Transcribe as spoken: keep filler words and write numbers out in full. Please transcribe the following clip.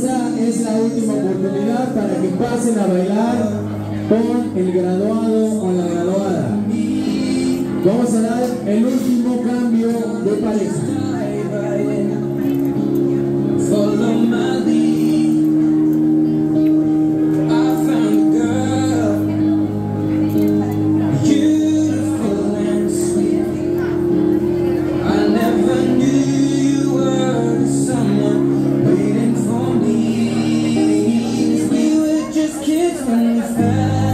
Esta es la última oportunidad para que pasen a bailar con el graduado o la graduada. Vamos a dar el último cambio de pareja. Follow my lead. I found a girl, beautiful and sweet. I never knew you were someone waiting for me. We were just kids when we fell.